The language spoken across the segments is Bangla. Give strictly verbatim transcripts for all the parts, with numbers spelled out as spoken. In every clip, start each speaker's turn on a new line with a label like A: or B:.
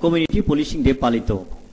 A: কমিউনিটি পুলিশিং ডে পালিত।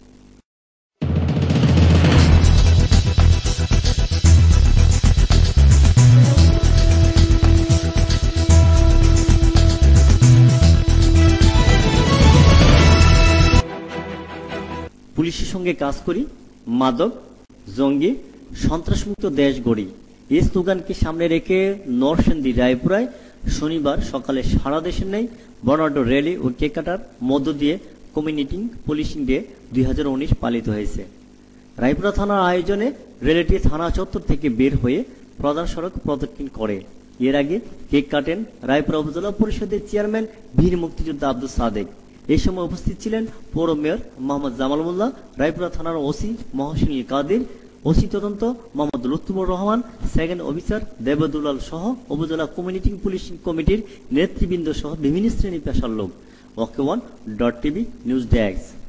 A: পুলিশের সঙ্গে কাজ করি, মাদক, জঙ্গি, সন্ত্রাসমুক্ত দেশ গড়ি, এই স্লোগানকে সামনে রেখে নরসিংদী রায়পুরায় শনিবার সকালে সারা দেশের নেই বর্ণাঢ্য র্যালি ও কেক কাটার মধ্য দিয়ে কমিউনিটি পুলিশিং ডে দুই হাজার উনিশ পালিত হয়েছে। রায়পুরা থানার আয়োজনে র্যালিটি থানা চত্বর থেকে বের হয়ে প্রধান সড়ক প্রদক্ষিণ করে। এর আগে কেক কাটেন রায়পুরা উপজেলা পরিষদের চেয়ারম্যান বীর মুক্তিযোদ্ধা আব্দুল সাদেক। এই সময় উপস্থিত ছিলেন পৌর মেয়র মোহাম্মদ জামাল মোল্লা, রায়পুরা থানার ওসি মহসিন কাদের, ওসি তদন্ত মোহাম্মদ লুৎফুর রহমান, সেকেন্ড অফিসার দেবদুলাল সহ উপজেলা কমিউনিটি পুলিশিং কমিটির নেতৃবৃন্দ সহ বিভিন্ন শ্রেণী পেশার লোক। Okay one dot TV news desk.